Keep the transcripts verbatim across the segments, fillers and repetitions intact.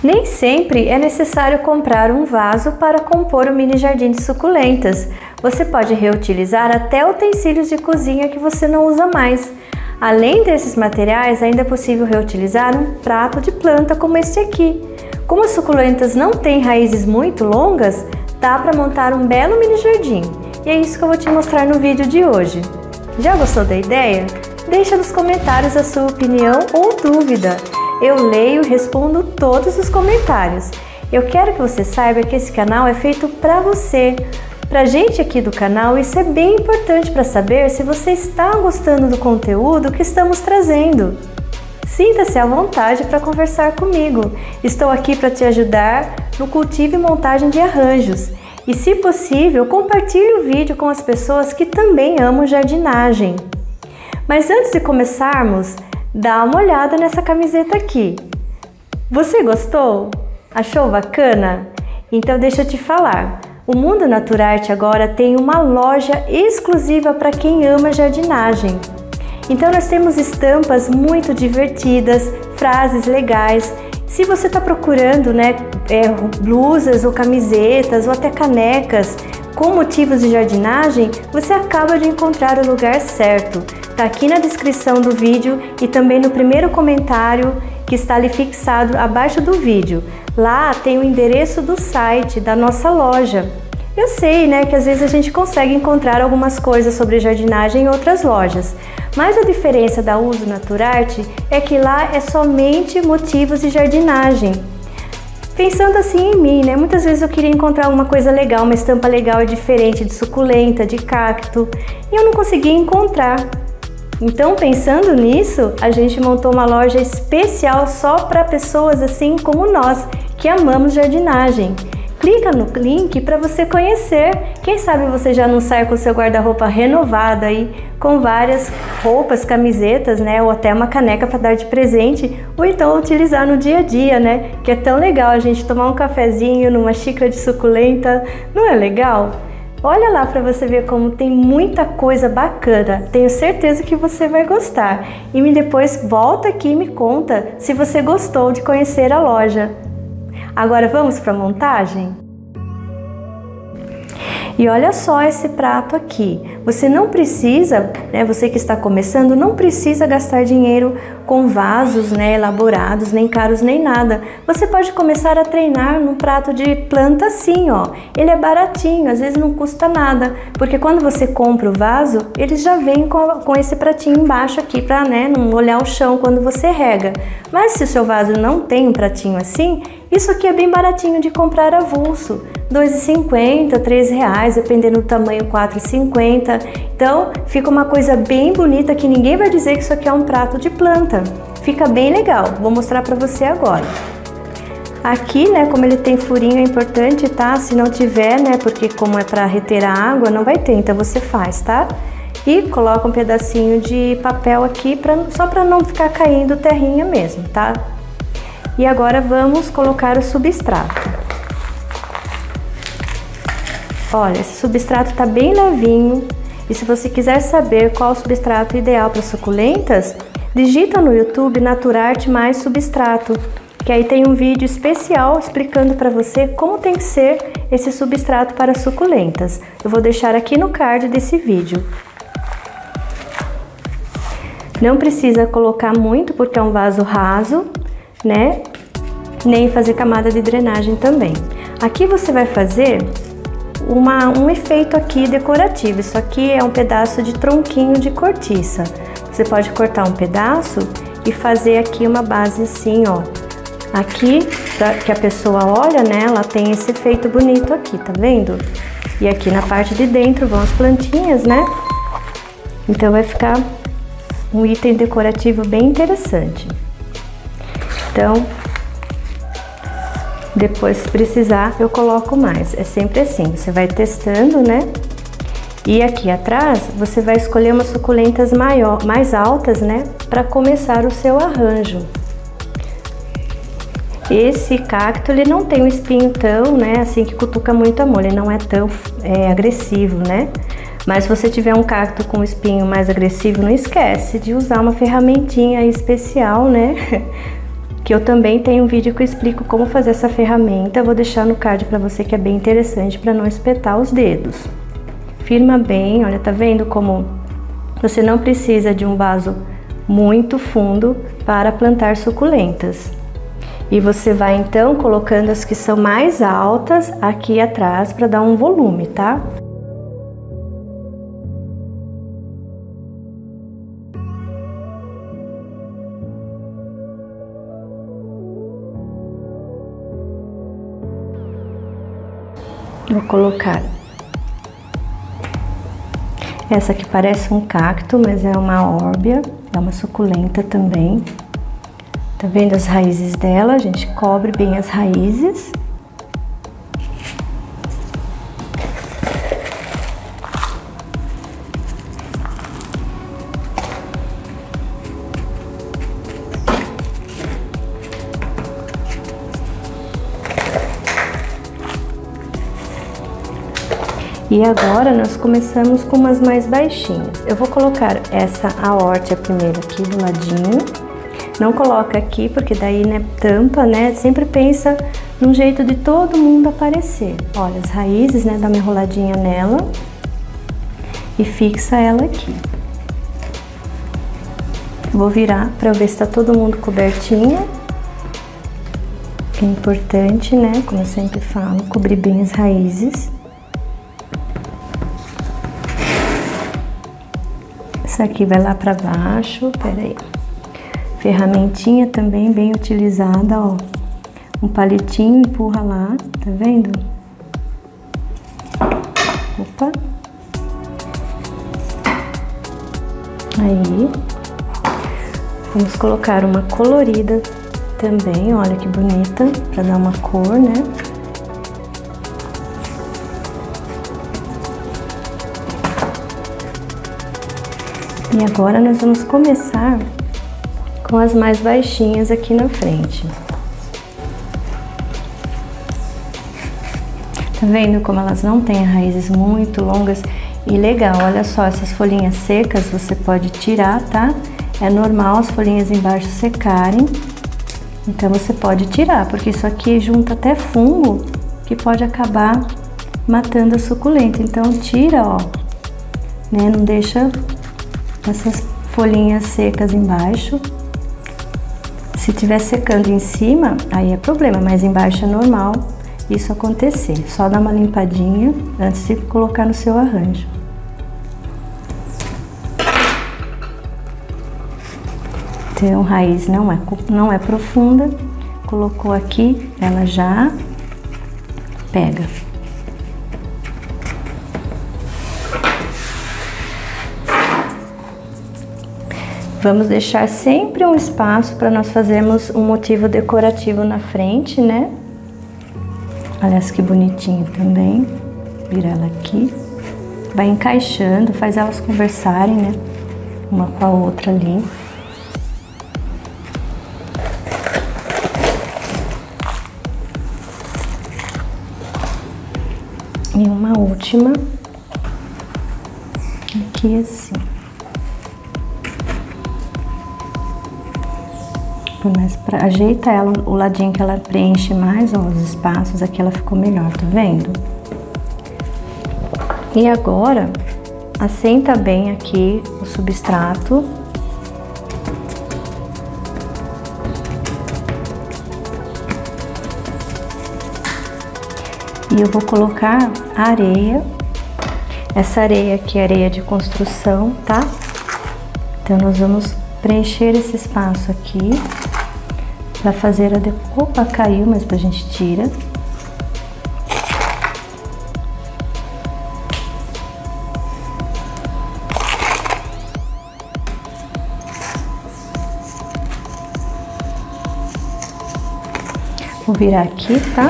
Nem sempre é necessário comprar um vaso para compor um mini jardim de suculentas. Você pode reutilizar até utensílios de cozinha que você não usa mais. Além desses materiais, ainda é possível reutilizar um prato de planta como este aqui. Como as suculentas não têm raízes muito longas, dá para montar um belo mini jardim. E é isso que eu vou te mostrar no vídeo de hoje. Já gostou da ideia? Deixa nos comentários a sua opinião ou dúvida. Eu leio e respondo todos os comentários. Eu quero que você saiba que esse canal é feito para você. Pra gente aqui do canal, isso é bem importante para saber se você está gostando do conteúdo que estamos trazendo. Sinta-se à vontade para conversar comigo. Estou aqui para te ajudar no cultivo e montagem de arranjos. E, se possível, compartilhe o vídeo com as pessoas que também amam jardinagem. Mas antes de começarmos, dá uma olhada nessa camiseta aqui. Você gostou? Achou bacana? Então deixa eu te falar. O Mundo Naturarte agora tem uma loja exclusiva para quem ama jardinagem. Então nós temos estampas muito divertidas, frases legais. Se você está procurando, né, é, blusas ou camisetas ou até canecas com motivos de jardinagem, você acaba de encontrar o lugar certo. Está aqui na descrição do vídeo e também no primeiro comentário que está ali fixado abaixo do vídeo. Lá tem o endereço do site da nossa loja. Eu sei, né, que às vezes a gente consegue encontrar algumas coisas sobre jardinagem em outras lojas, mas a diferença da Uso Naturarte é que lá é somente motivos de jardinagem. Pensando assim em mim, né, muitas vezes eu queria encontrar alguma coisa legal, uma estampa legal e diferente de suculenta, de cacto, e eu não conseguia encontrar. Então, pensando nisso, a gente montou uma loja especial só para pessoas assim como nós, que amamos jardinagem. Clica no link para você conhecer. Quem sabe você já não sai com seu guarda-roupa renovado aí, com várias roupas, camisetas, né, ou até uma caneca para dar de presente, ou então utilizar no dia a dia, né? Que é tão legal a gente tomar um cafezinho numa xícara de suculenta, não é legal? Olha lá para você ver como tem muita coisa bacana. Tenho certeza que você vai gostar. E me depois volta aqui e me conta se você gostou de conhecer a loja. Agora vamos para a montagem? E olha só esse prato aqui. Você não precisa, né, você que está começando, não precisa gastar dinheiro com vasos, né, elaborados, nem caros, nem nada. Você pode começar a treinar num prato de planta assim, ó. Ele é baratinho, às vezes não custa nada, porque quando você compra o vaso, eles já vêm com, com esse pratinho embaixo aqui para, né, não molhar o chão quando você rega. Mas se o seu vaso não tem um pratinho assim, isso aqui é bem baratinho de comprar avulso. dois reais e cinquenta, três reais, dependendo do tamanho, quatro reais e cinquenta. Então, fica uma coisa bem bonita que ninguém vai dizer que isso aqui é um prato de planta. Fica bem legal. Vou mostrar para você agora. Aqui, né, como ele tem furinho, é importante, tá? Se não tiver, né, porque como é para reter a água, não vai ter, então você faz, tá? E coloca um pedacinho de papel aqui, pra, só para não ficar caindo terrinha mesmo, tá? E agora vamos colocar o substrato. Olha, esse substrato tá bem levinho. E se você quiser saber qual o substrato ideal para suculentas, digita no YouTube Naturarte mais substrato, que aí tem um vídeo especial explicando para você como tem que ser esse substrato para suculentas. Eu vou deixar aqui no card desse vídeo. Não precisa colocar muito porque é um vaso raso, né? Nem fazer camada de drenagem também. Aqui você vai fazer uma, um efeito aqui decorativo. Isso aqui é um pedaço de tronquinho de cortiça. Você pode cortar um pedaço e fazer aqui uma base assim, ó. Aqui, pra que a pessoa olha, né? Ela tem esse efeito bonito aqui, tá vendo? E aqui na parte de dentro vão as plantinhas, né? Então vai ficar um item decorativo bem interessante. Então, depois, se precisar, eu coloco mais. É sempre assim, você vai testando, né? E aqui atrás, você vai escolher umas suculentas maior, mais altas, né? Para começar o seu arranjo. Esse cacto, ele não tem um espinho tão, né? Assim, que cutuca muito a mão. Ele não é tão é, agressivo, né? Mas se você tiver um cacto com espinho mais agressivo, não esquece de usar uma ferramentinha especial, né? que eu também tenho um vídeo que eu explico como fazer essa ferramenta. Eu vou deixar no card para você, que é bem interessante para não espetar os dedos. Firma bem, olha, tá vendo como você não precisa de um vaso muito fundo para plantar suculentas. E você vai então colocando as que são mais altas aqui atrás para dar um volume, tá? Vou colocar essa que parece um cacto, mas é uma órbia, é uma suculenta também. Tá vendo as raízes dela? A gente cobre bem as raízes. E agora nós começamos com umas mais baixinhas. Eu vou colocar essa aórtia primeiro aqui do ladinho. Não coloca aqui, porque daí, né, tampa, né? Sempre pensa num jeito de todo mundo aparecer. Olha, as raízes, né? Dá uma enroladinha nela e fixa ela aqui. Vou virar para ver se tá todo mundo cobertinho. É importante, né? Como eu sempre falo, cobrir bem as raízes. Essa aqui vai lá para baixo, peraí. Ferramentinha também bem utilizada, ó. Um palitinho, empurra lá, tá vendo? Opa. Aí. Vamos colocar uma colorida também, olha que bonita, pra dar uma cor, né? E agora nós vamos começar com as mais baixinhas aqui na frente. Tá vendo como elas não têm raízes muito longas? E legal, olha só, essas folhinhas secas você pode tirar, tá? É normal as folhinhas embaixo secarem, então você pode tirar, porque isso aqui junta até fungo que pode acabar matando a suculenta. Então tira, ó, né? Não deixa essas folhinhas secas embaixo. Se estiver secando em cima, aí é problema, mas embaixo é normal isso acontecer. Só dá uma limpadinha antes de colocar no seu arranjo. Então, raiz não é, não é profunda, colocou aqui, ela já pega. Vamos deixar sempre um espaço para nós fazermos um motivo decorativo na frente, né? Olha essa que bonitinha também. Vira ela aqui. Vai encaixando, faz elas conversarem, né? Uma com a outra ali. E uma última. Aqui assim. Mas pra, ajeita ela, o ladinho que ela preenche mais, ó, os espaços, aqui ela ficou melhor, tá vendo? E agora, assenta bem aqui o substrato. E eu vou colocar areia. Essa areia aqui é areia de construção, tá? Então nós vamos preencher esse espaço aqui. Pra fazer a... De... Opa, caiu, mas a gente tira. Vou virar aqui, tá?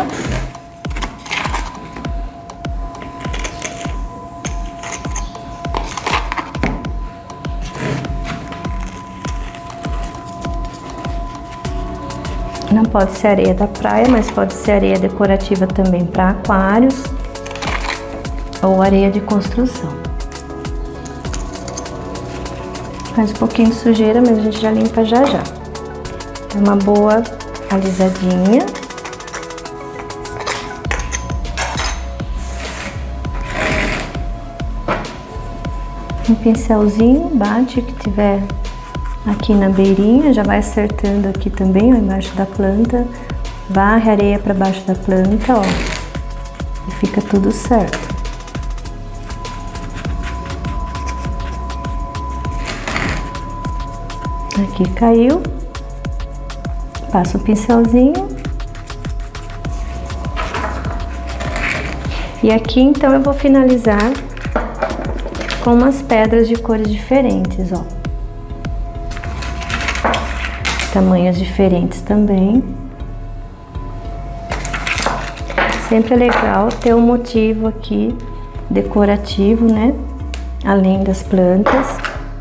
Não pode ser areia da praia, mas pode ser areia decorativa também para aquários ou areia de construção. Faz um pouquinho de sujeira, mas a gente já limpa já já. É uma boa alisadinha. Um pincelzinho, bate o que tiver aqui na beirinha, já vai acertando aqui também, ó, embaixo da planta. Varre a areia para baixo da planta, ó, e fica tudo certo. Aqui caiu, passa o pincelzinho. E aqui então eu vou finalizar com umas pedras de cores diferentes, ó. Tamanhos diferentes também. Sempre é legal ter um motivo aqui decorativo, né? Além das plantas.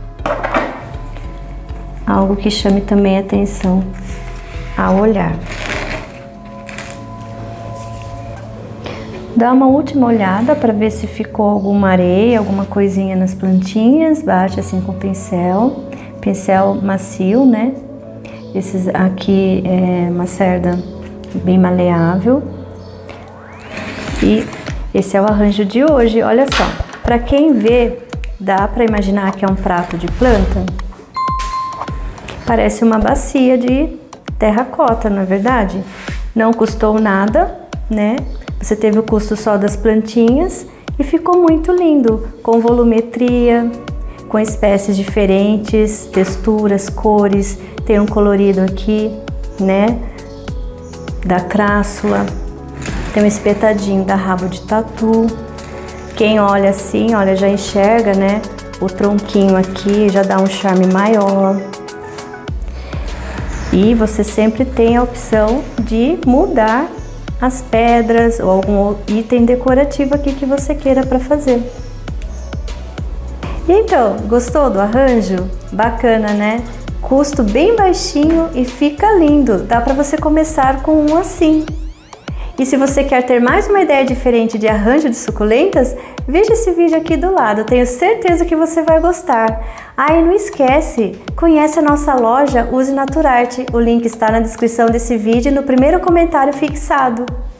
Algo que chame também atenção ao olhar. Dá uma última olhada para ver se ficou alguma areia, alguma coisinha nas plantinhas. Bate assim com o pincel, pincel macio, né? Esses aqui é uma cerda bem maleável. E esse é o arranjo de hoje. Olha só, para quem vê, dá para imaginar que é um prato de planta. Parece uma bacia de terracota, não é verdade? Não custou nada, né? Você teve o custo só das plantinhas e ficou muito lindo, com volumetria, com espécies diferentes, texturas, cores. Tem um colorido aqui, né? Da crassula. Tem um espetadinho da rabo de tatu. Quem olha assim, olha, já enxerga, né? O tronquinho aqui já dá um charme maior. E você sempre tem a opção de mudar as pedras ou algum item decorativo aqui que você queira para fazer. E então, gostou do arranjo? Bacana, né? Custo bem baixinho e fica lindo. Dá para você começar com um assim. E se você quer ter mais uma ideia diferente de arranjo de suculentas, veja esse vídeo aqui do lado, tenho certeza que você vai gostar. Ah, e não esquece, conhece a nossa loja Use Naturarte, o link está na descrição desse vídeo e no primeiro comentário fixado.